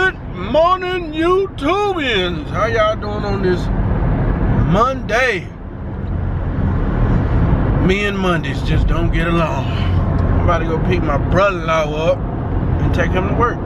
Good morning, YouTubians. How y'all doing on this Monday? Me and Mondays just don't get along. I'm about to go pick my brother-in-law up and take him to work.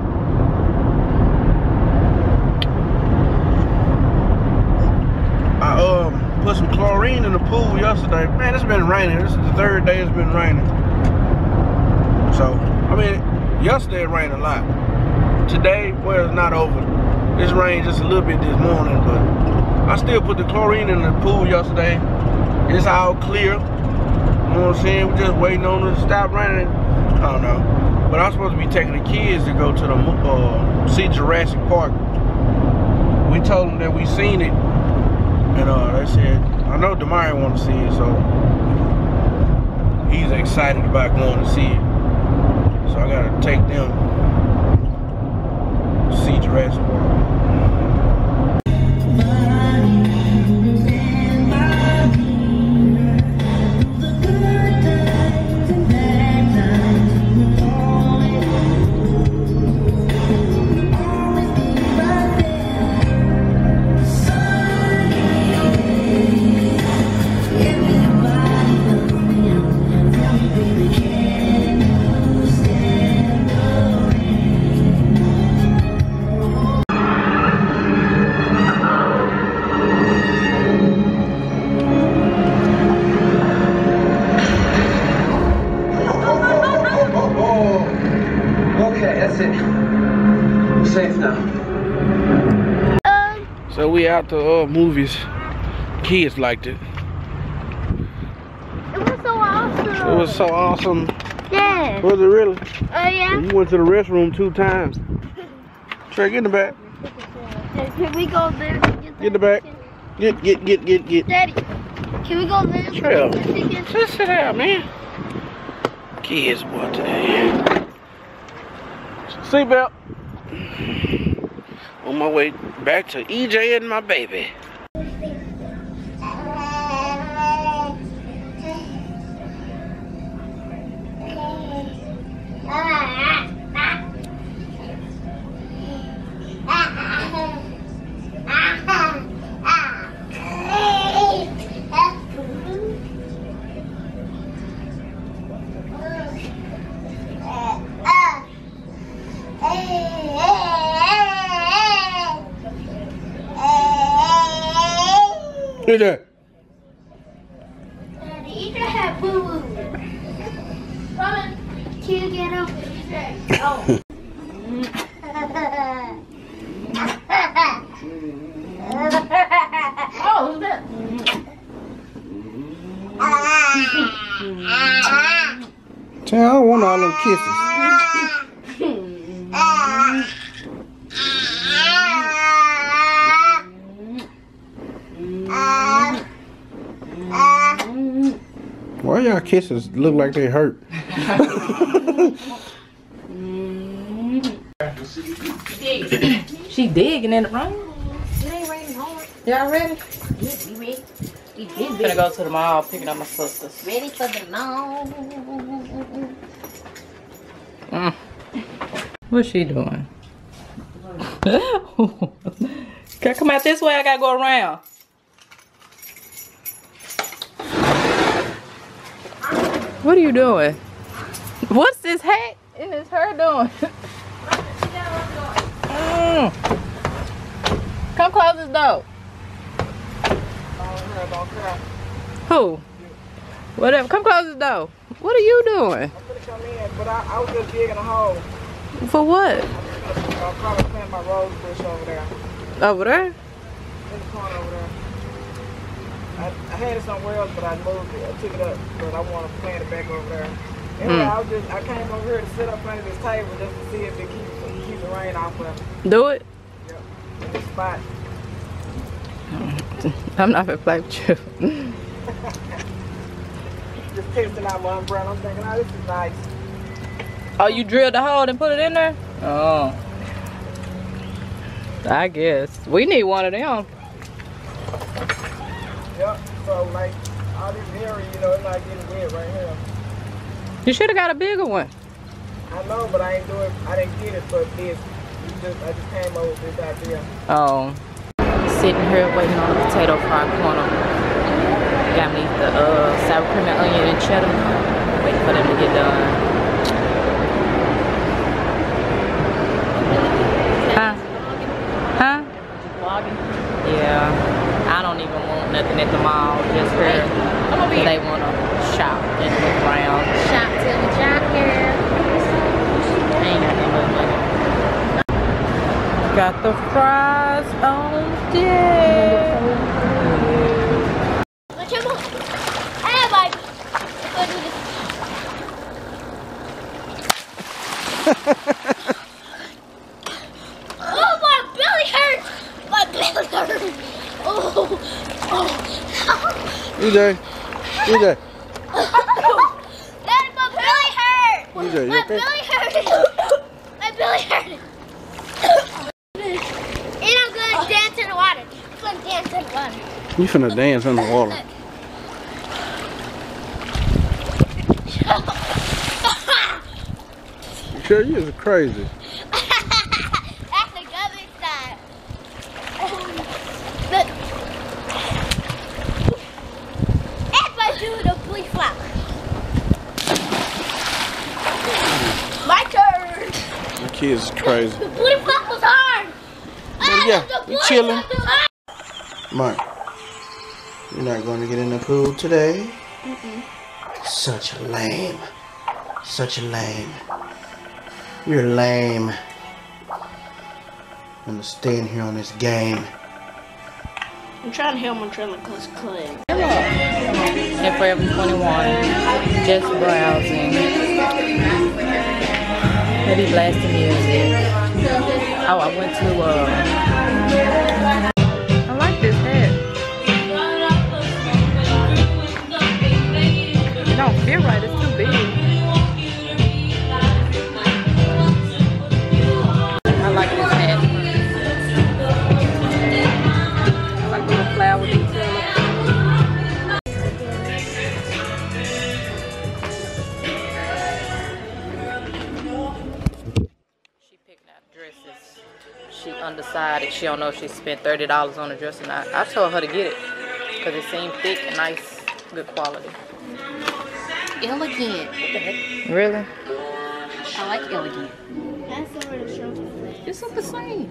I put some chlorine in the pool yesterday. Man, it's been raining. This is the third day it's been raining. So, I mean, yesterday it rained a lot. Today, well, it's not over. This rained just a little bit this morning, but I still put the chlorine in the pool yesterday. It's all clear. You know what I'm saying? We're just waiting on it to stop raining. I don't know. But I'm supposed to be taking the kids to go to the see Jurassic Park. We told them that we seen it, and they said, I know Damari want to see it, so he's excited about going to see it. So I gotta take them to see Jurassic Park. So we out to movies. Kids liked it. It was so awesome. It was so awesome. Yeah. Was it really? Oh yeah. You went to the restroom 2 times. Trey, get in the back. Can we go there? Get in the back. Get. Daddy, can we go there? Trey, just sit down, man. Kids, boy, today. Seatbelt. On my way back to EJ and my baby. EJ. Daddy, EJ had boo-boo. Mama, can you get him? Oh. Oh, who's that? I don't want all them kisses. Why y'all kisses look like they hurt? She digging in the rain. It ain't raining hard. Y'all ready? Yes, we ready. We I'm gonna go to the mall picking up my sisters. ready for the long. What's she doing? Come out this way, I gotta go around. What are you doing? What's this hat and this hair doing? Come close this door. Who? Whatever. Come close this door. What are you doing? I'm gonna come in, but I was just digging a hole. For what? I'll probably plant my rose bush over there. Over there? In the corner over there. I had it somewhere else, but I moved it. I took it up, but I want to plant it back over there. Anyway, I came over here to sit up under this table just to see if it keeps the rain off of it. Do it? Yep. In this spot. I'm not gonna play with you. Just testing out my umbrella. I'm thinking, oh, this is nice. Oh, you drilled the hole and put it in there? Oh. I guess. We need one of them. Yep. So, like, all this area, you know, it's not getting wet right here. You should have got a bigger one. I know, but I didn't get it for this I just came over with this idea. Oh. Sitting here waiting on the potato fry corner. Got me the sour cream and onion and cheddar. Waiting for them to get done. Huh? Yeah. I don't even want nothing at the mall. Just here. They want to shop and look around. Shop till we shop here. I ain't got no money. Got the fries on deck. What you want? Hey, baby. Let's go do this. Oh, my belly hurts. My belly hurts. Oh. EJ. EJ. Daddy, my belly hurt. EJ, you My okay? belly hurt. My belly hurt. And I'm gonna dance in the water. I'm gonna dance in the water. You finna dance in the water. Sure, you is crazy. That's a gummy style. Look. Everybody do the blue flower. My turn. The kids is crazy. The blue flower was hard. Yeah, The we blue chilling. flower was hard. Mark, you're not going to get in the pool today? Such a lame. Such a lame. You're lame. I'm gonna stay in here on this game. I'm trying to help my trailer cause clay. And Forever 21. Just browsing. Maybe blasting music. Oh, I went to I like this hat. It don't feel right, it's too big. I like this hat. Like a little flower detail. She picking out dresses. She undecided. She don't know if she spent $30 on a dress or not. I told her to get it because it seemed thick and nice, good quality. Elegant. Really? I like elegant. That's the word of show. It's not the same.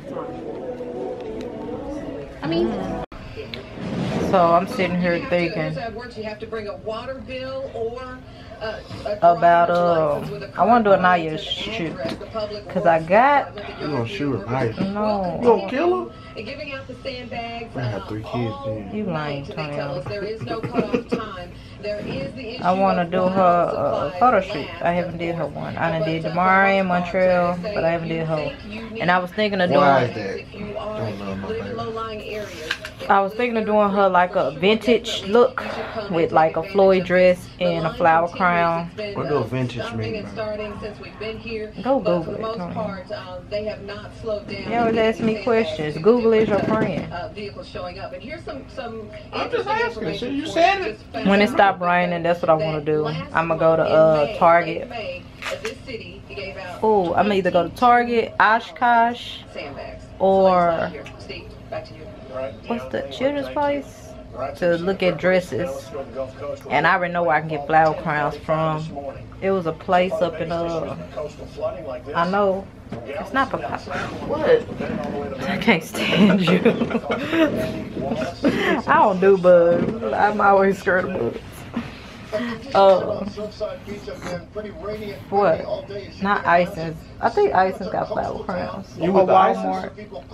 I mean, So I'm sitting here thinking You have to bring a water bill or about I want to do a Naya shoot because I got You gonna shoot her? You no. gonna kill her? and giving out the sandbags. I have 3 kids then. You lying, Tonyo. There is no cutoff time. There is the issue I want to of do water her supply photo and shoot. land. I haven't did her one. I done did Damari in Montreal, but I haven't did her. And I was thinking of Why is doing. that? If you are Don't know my live in baby. low-lying areas, I was thinking of doing her like a vintage look with like a Floyd dress and a flower crown. What do a vintage mean, man? Go Google it, Tony. You always ask me questions. Google is your friend. Vehicles showing up, and here's some I'm just asking. So you said it. When it stopped raining, that's what I want to do. I'm going to go to Target. Oh, I'm either go to Target, Oshkosh, or what's the children's place? To look at dresses. And I already know where I can get flower crowns from. It was a place up in I know. It's not Papaya. What? I can't stand you. I don't do bugs. I'm always scared of bugs. What? Not Ison's. I think Ison's got flower crowns. You Or with the Walmart.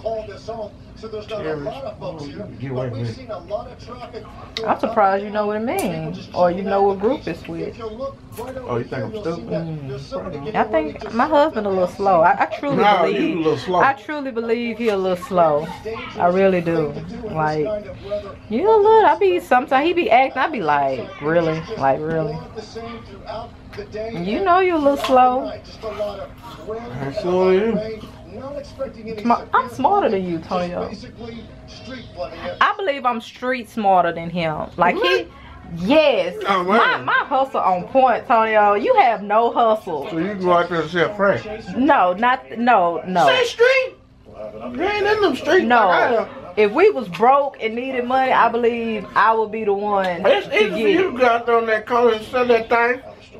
Get away from me. I'm surprised you know what it means. Or you know what group it's with. Oh, you think I'm stupid? I think my husband a little slow. I truly No, you a believe. little slow. I truly believe he a little slow. I really do. Like you a little. Sometimes he be acting. I be like, really, like really. You know you a little slow. How slow are you? I'm smarter than you, Tonyo. I believe I'm street smarter than him. Like he Yes. Oh, man. My hustle on point, Tonyo. You have no hustle. So you can go out there and sell fresh. No. Say street. You ain't in them streets. No. Like I am. If we was broke and needed money, I believe I would be the one It's to easy for get you to it. go out there on that corner and sell that thing.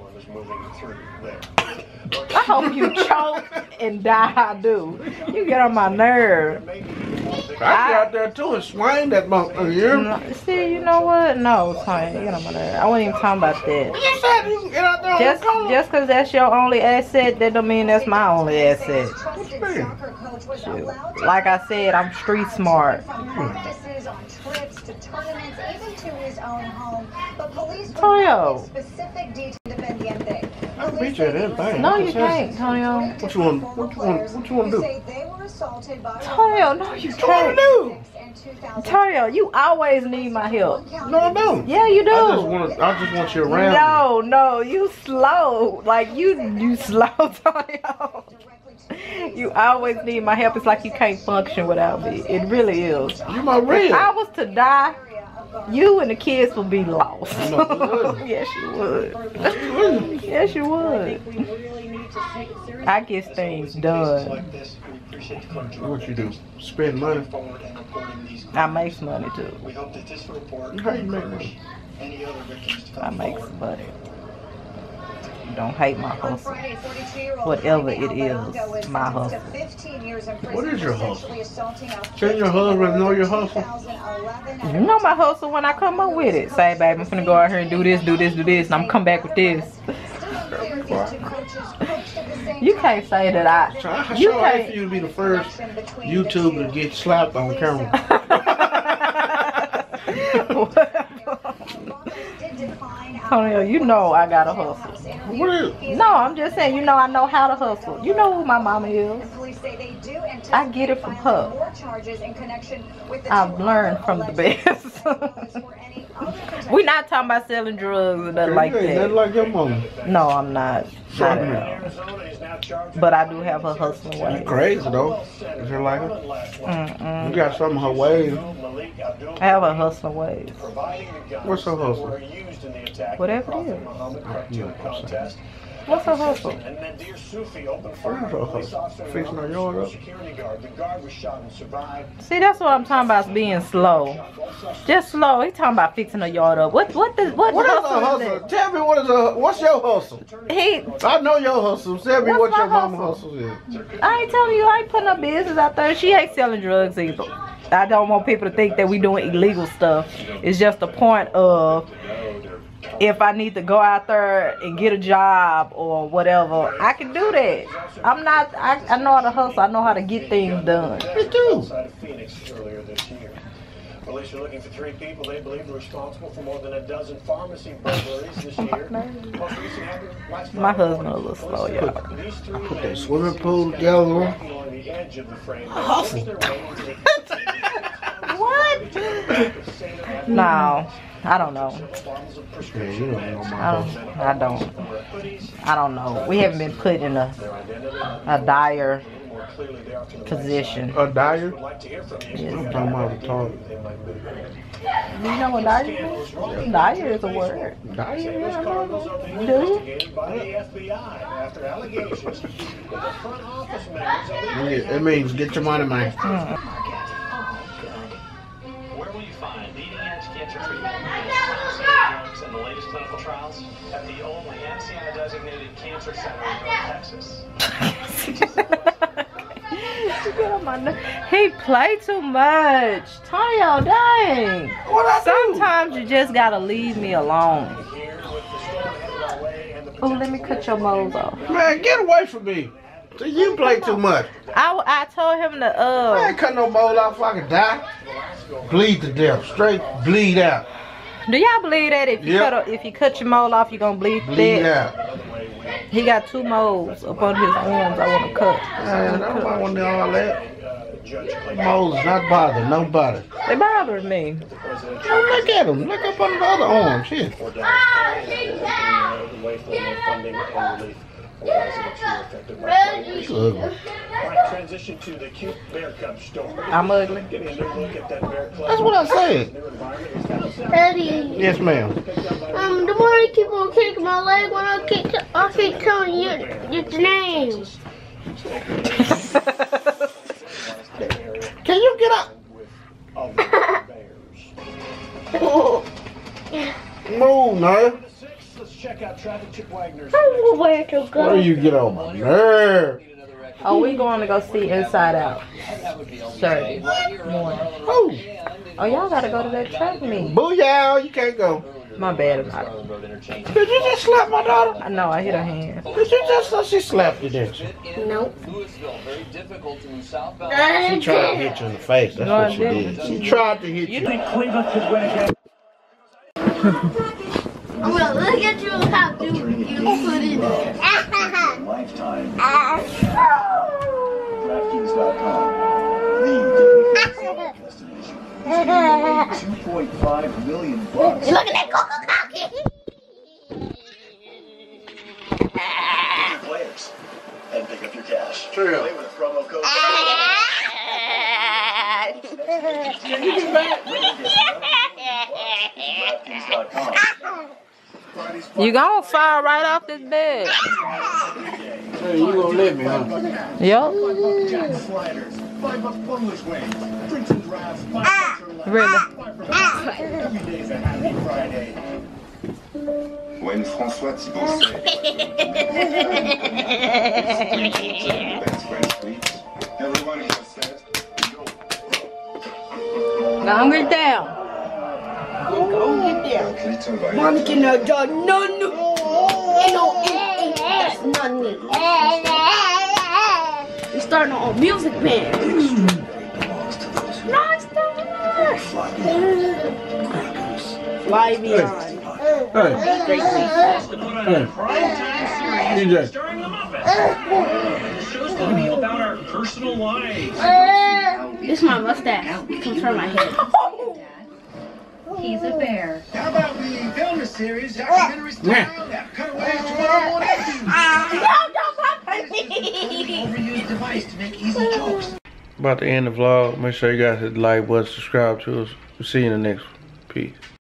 I hope you choke and die. I do. You get on my nerve. I get out there too and swing that motherfucker. You hear me? No, see, you know what? No, Tony, you get on my nerve. I wasn't even talking about that. You said you can get out there on the corner. Just because that's your only asset, that don't mean that's my only asset. What you mean? Shoot. Like I said, I'm street smart. Practices on trips to tournaments, even to his own home. But police Tonyo. specific details dependiente. I can beat you at anything. No, you can't, Tonyo. What you want to do? Say they were assaulted by Tonyo, no, you What you want can't. to do? Tonyo, you always need my help. No, I don't. Yeah, you I just do. want you around. No, you slow. Like you slow, Tonyo. You always need my help. It's like you can't function without me. It really is. Me. You my If real. I was to die, you and the kids would be lost. No, you wouldn't. Yes, you would. Yes, you would. I get things done. What you do? Spend money. I make some money too. How you make money? I make some money. Don't hate my hustle. Whatever it is, my hustle. What is your hustle? Tell your husband know your hustle. You know my hustle when I come up with it. Say, babe, I'm finna go out here and do this, and I'm gonna come back with this. You can't say that So I you sure hate for can't. you to be the first YouTuber to get slapped on camera. Tonyo, you know I got a hustle. What is it? No, I'm just saying, you know I know how to hustle. You know who my mama is. I get it from her. I've learned from the best. We not talking about selling drugs or nothing like Nothing that. like your mama. No, I'm not. Not Certainly. at all. But I do have her hustling That's ways. crazy though. Is it like her? Mm-mm. You got some of her ways. I have her hustling ways. What's her hustle? Whatever it is. What's her hustle? What is her hustle? Fixing her yard up? See, that's what I'm talking about, being slow. Just slow. He talking about fixing her yard up. What What is her hustle is hustle? Tell me what's your hustle? that? He, I know your hustle. Tell me What's what my your mama hustle? hustle is. I ain't telling you, I ain't putting her business out there. She ain't selling drugs either. I don't want people to think that we doing illegal stuff. It's just the point of, if I need to go out there and get a job or whatever, I can do that. I know how to hustle. I know how to get things done. Me too. Police are looking for 3 people they believe are responsible for more than a dozen pharmacy burglaries this year. Most recent happened last My Friday husband a little slow, morning. y'all. These 3 Put that men swimming pool together. walking along the edge of the frame. They forced their way into the What? No, I don't know. Yeah, you don't know my I hustle. don't know. We haven't been put in a dire position. A dyer? like to hear from you. Yes. I'm talking about retarded. You know what dire is? Dire is a word. Dyer? Yeah, I know. Being Do you? investigated by the FBI after allegations that the front office members of the It means get your money, man. Where will you find leading-edge cancer treatment, drugs, and the latest clinical trials? At the only NCI-designated cancer center in North Texas. He play too much. Tonyo, dang. What I do? Sometimes you just gotta leave me alone. Oh, let me cut your moles off. Man, get away from me. So you play too much. I told him to I ain't cut no mold off so I can die. Bleed to death. Straight bleed out. Do y'all believe that if you Yep. if you cut your mole off, you're gonna bleed to Bleed death? out. He got 2 moles up on his arms. I want to cut. Man, I don't want to do all that. Moles is not bothering nobody. They bother me. Oh, look at him. Look up under the other arm. Shit. way for more funding and relief. It's ugly. All right, transition to the cute Bear Cub store. I'm ugly. Getting a new look at that Bear Club. That's what I said. New environment is Daddy, Yes, ma'am. the more you keep on kicking my leg, when I keep telling you your name. Can you get up? Move, now. Let's check out traffic. Chip Wagner's. Where to go? Where you get on my nerve? Oh, we going to go see Inside Out. Saturday morning. Oh, Oh, y'all gotta go to that track meet. booyah, you can't go. My bad about it. Did you just slap my daughter? I know, I hit her hand. Did you just, she slapped you, didn't she? Nope. She tried to hit you in the face, that's No, what I she didn't. did. She tried to hit you. I'm gonna look at you and how do you put it there. Lifetime. DraftKings.com. The daily destination. 2.5 million bucks. Look at that Coca Cocky. Players. And pick up your cash. True. Play with a promo code. DraftKings.com. You gonna fall right off this bed. Hey, you gonna let me, huh? Yup. Jack sliders. $5 boneless wings. Drinks and drafts. $5 Really? Every day's a happy Friday. When François Thibault said best French sweets, everyone just said, yo. Gonna get down. Mommy cannot do none. That's none. We're starting our music band. Fly beyond. Hey, DJ. Starring the Muppets. The show's going to be about our personal lives. This is my mustache. Comes from my head. He's a bear. How about we film a series, documentary style, cutaways tomorrow morning? Overused device to make easy jokes. About to end the vlog. Make sure you guys hit the like button, subscribe to us. We'll see you in the next one. Peace.